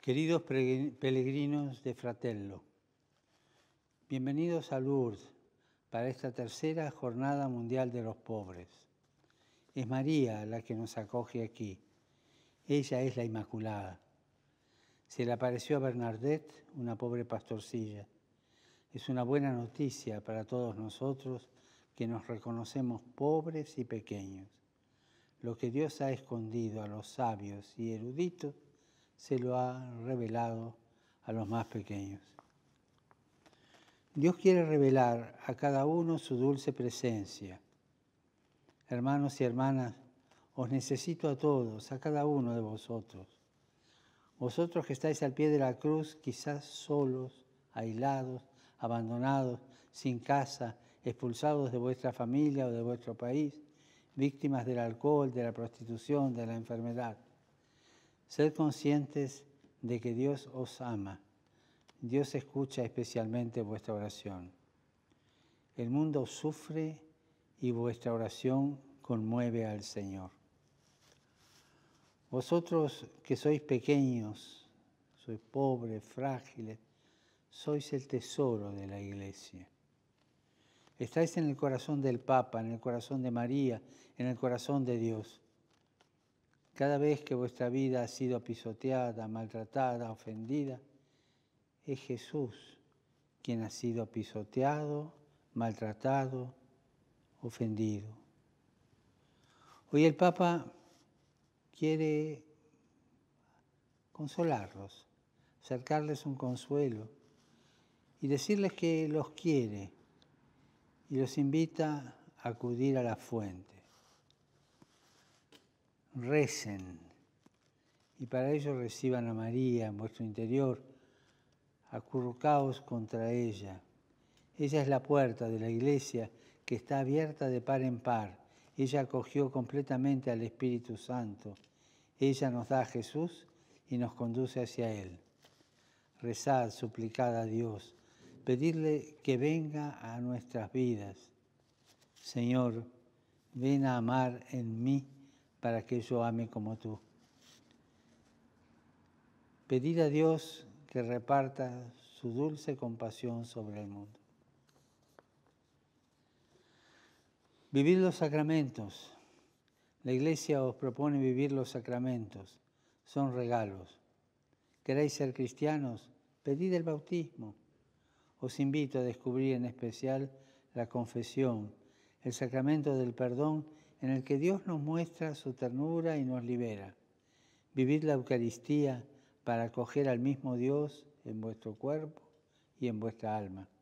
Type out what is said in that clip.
Queridos peregrinos de Fratello, bienvenidos a Lourdes para esta tercera Jornada Mundial de los Pobres. Es María la que nos acoge aquí. Ella es la Inmaculada. Se le apareció a Bernadette, una pobre pastorcilla. Es una buena noticia para todos nosotros que nos reconocemos pobres y pequeños. Lo que Dios ha escondido a los sabios y eruditos se lo ha revelado a los más pequeños. Dios quiere revelar a cada uno su dulce presencia. Hermanos y hermanas, os necesito a todos, a cada uno de vosotros. Vosotros que estáis al pie de la cruz, quizás solos, aislados, abandonados, sin casa, expulsados de vuestra familia o de vuestro país, víctimas del alcohol, de la prostitución, de la enfermedad. Sed conscientes de que Dios os ama. Dios escucha especialmente vuestra oración. El mundo sufre y vuestra oración conmueve al Señor. Vosotros que sois pequeños, sois pobres, frágiles, sois el tesoro de la Iglesia. Estáis en el corazón del Papa, en el corazón de María, en el corazón de Dios. Cada vez que vuestra vida ha sido pisoteada, maltratada, ofendida, es Jesús quien ha sido pisoteado, maltratado, ofendido. Hoy el Papa quiere consolarlos, acercarles un consuelo y decirles que los quiere y los invita a acudir a la fuente. Recen y para ello reciban a María en vuestro interior, acurrucaos contra ella. Ella es la puerta de la Iglesia que está abierta de par en par. Ella acogió completamente al Espíritu Santo. Ella nos da a Jesús y nos conduce hacia Él. Rezad, suplicad a Dios, pedidle que venga a nuestras vidas. Señor, ven a amar en mí para que yo ame como tú. Pedid a Dios que reparta su dulce compasión sobre el mundo. Vivid los sacramentos. La Iglesia os propone vivir los sacramentos. Son regalos. ¿Queréis ser cristianos? Pedid el bautismo. Os invito a descubrir en especial la confesión, el sacramento del perdón en el que Dios nos muestra su ternura y nos libera. Vivid la Eucaristía para acoger al mismo Dios en vuestro cuerpo y en vuestra alma.